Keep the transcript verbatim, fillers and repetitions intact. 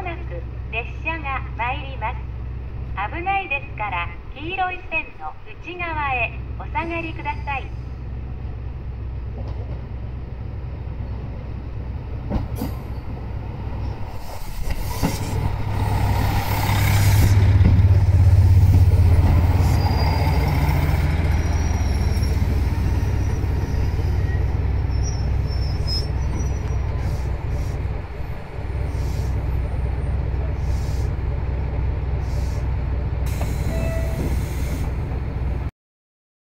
なく列車が参ります。危ないですから黄色い線の内側へお下がりください。